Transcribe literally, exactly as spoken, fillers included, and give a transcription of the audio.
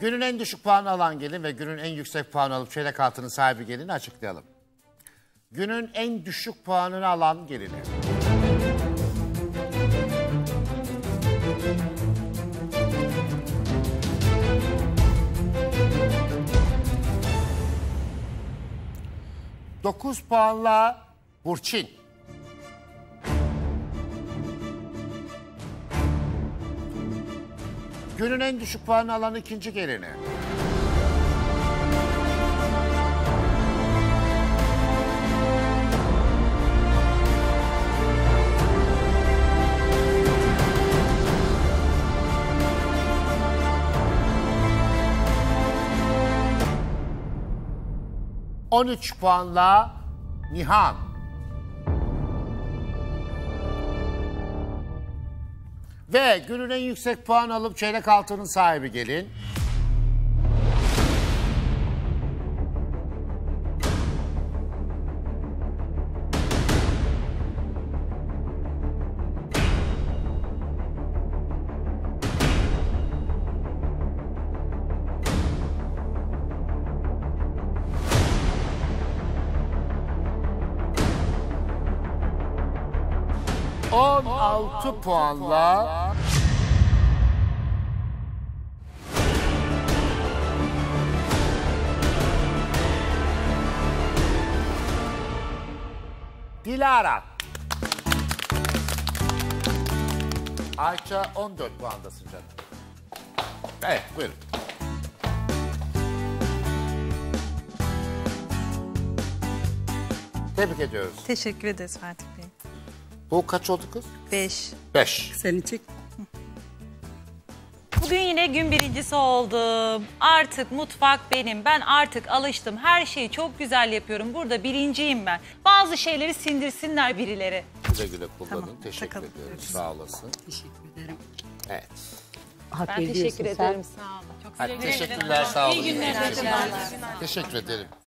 Günün en düşük puanı alan gelin ve günün en yüksek puanı alıp çeyrek altının sahibi gelini açıklayalım. Günün en düşük puanını alan gelini. Dokuz puanla Burçin. Günün en düşük puanı alan ikinci gelini. on üç puanla Nihan. Ve günün en yüksek puan alıp çeyrek altının sahibi gelin. on altı puanla Dilara. Ayça on dört puandasın canım. Evet, buyurun. Tebrik ediyoruz. Teşekkür ederiz Fatih Bey. Bu kaç oldu kız? Beş. Beş. Seni çek. Bugün yine gün birincisi oldum. Artık mutfak benim. Ben artık alıştım. Her şeyi çok güzel yapıyorum. Burada birinciyim ben. Bazı şeyleri sindirsinler birileri. Güle güle kullanın. Tamam, Teşekkür takalım. ediyoruz. Sağ olasın. Teşekkür ederim. Evet. Hak Ben ediyorsun teşekkür sen. ederim. Sağ olun. Çok Hadi teşekkürler. Sağ olun. İyi günler. Teşekkür ederim.